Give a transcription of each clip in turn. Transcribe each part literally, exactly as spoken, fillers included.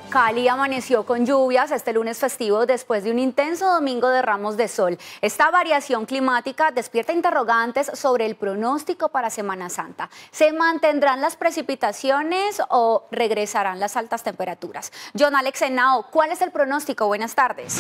Cali amaneció con lluvias este lunes festivo después de un intenso domingo de ramos de sol. Esta variación climática despierta interrogantes sobre el pronóstico para Semana Santa. ¿Se mantendrán las precipitaciones o regresarán las altas temperaturas? John Alex Henao, ¿cuál es el pronóstico? Buenas tardes.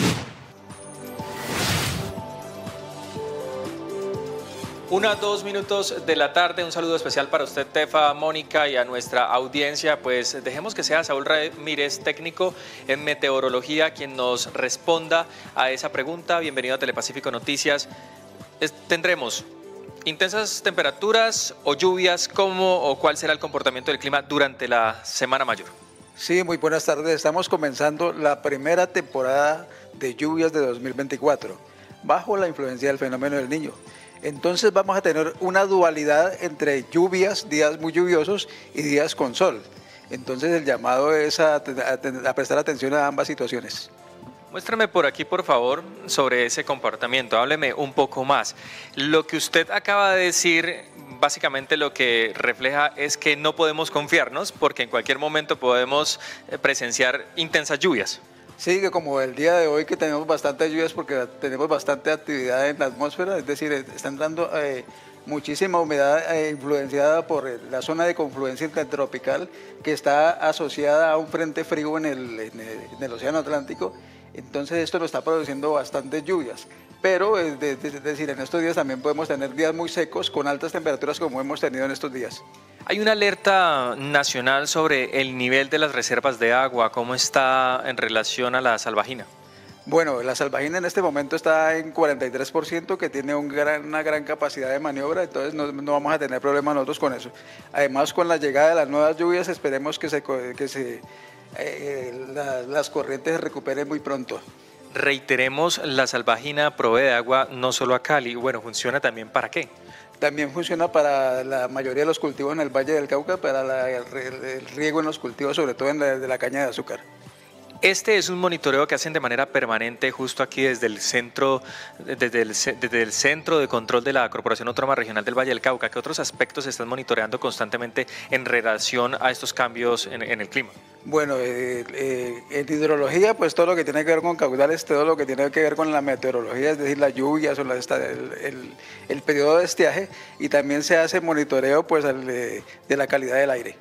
Una, dos minutos de la tarde, un saludo especial para usted, Tefa, Mónica, y a nuestra audiencia. Pues dejemos que sea Saúl Ramírez, técnico en meteorología, quien nos responda a esa pregunta. Bienvenido a Telepacífico Noticias. Es, ¿Tendremos intensas temperaturas o lluvias? ¿Cómo o cuál será el comportamiento del clima durante la Semana Mayor? Sí, muy buenas tardes. Estamos comenzando la primera temporada de lluvias de dos mil veinticuatro, bajo la influencia del fenómeno del Niño. Entonces vamos a tener una dualidad entre lluvias, días muy lluviosos y días con sol. Entonces el llamado es a, a, a prestar atención a ambas situaciones. Muéstrame por aquí, por favor, sobre ese comportamiento. Hábleme un poco más. Lo que usted acaba de decir, básicamente lo que refleja es que no podemos confiarnos porque en cualquier momento podemos presenciar intensas lluvias. Sí, que como el día de hoy que tenemos bastantes lluvias porque tenemos bastante actividad en la atmósfera, es decir, están dando eh, muchísima humedad eh, influenciada por la zona de confluencia intertropical que está asociada a un frente frío en el, en el, en el Océano Atlántico. Entonces esto nos está produciendo bastantes lluvias, pero es de, de, es decir, en estos días también podemos tener días muy secos con altas temperaturas como hemos tenido en estos días. Hay una alerta nacional sobre el nivel de las reservas de agua. ¿Cómo está en relación a la Salvajina? Bueno, la Salvajina en este momento está en cuarenta y tres por ciento, que tiene un gran, una gran capacidad de maniobra, entonces no, no vamos a tener problemas nosotros con eso. Además, con la llegada de las nuevas lluvias, esperemos que, se, que se, eh, la, las corrientes se recuperen muy pronto. Reiteremos, la Salvajina provee de agua no solo a Cali, bueno, ¿funciona también para qué? También funciona para la mayoría de los cultivos en el Valle del Cauca, para la, el, el riego en los cultivos, sobre todo en la, de la caña de azúcar. Este es un monitoreo que hacen de manera permanente justo aquí desde el centro, desde el, desde el centro de control de la Corporación Autónoma Regional del Valle del Cauca. ¿Qué otros aspectos se están monitoreando constantemente en relación a estos cambios en, en el clima? Bueno, eh, eh, en hidrología, pues todo lo que tiene que ver con caudales, todo lo que tiene que ver con la meteorología, es decir, las lluvias o la, el, el, el periodo de estiaje, y también se hace monitoreo pues, el, de, de la calidad del aire.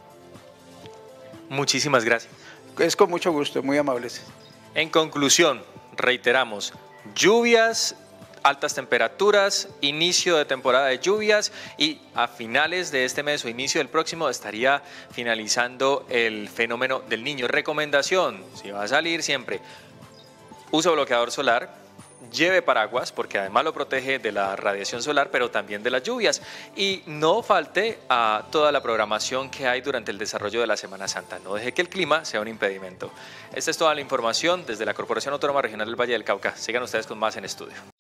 Muchísimas gracias. Es con mucho gusto, muy amables. En conclusión, reiteramos, lluvias, altas temperaturas, inicio de temporada de lluvias y a finales de este mes o inicio del próximo estaría finalizando el fenómeno del Niño. Recomendación, si va a salir siempre, uso bloqueador solar, lleve paraguas porque además lo protege de la radiación solar, pero también de las lluvias, y no falte a toda la programación que hay durante el desarrollo de la Semana Santa. No deje que el clima sea un impedimento. Esta es toda la información desde la Corporación Autónoma Regional del Valle del Cauca. Sigan ustedes con más en estudio.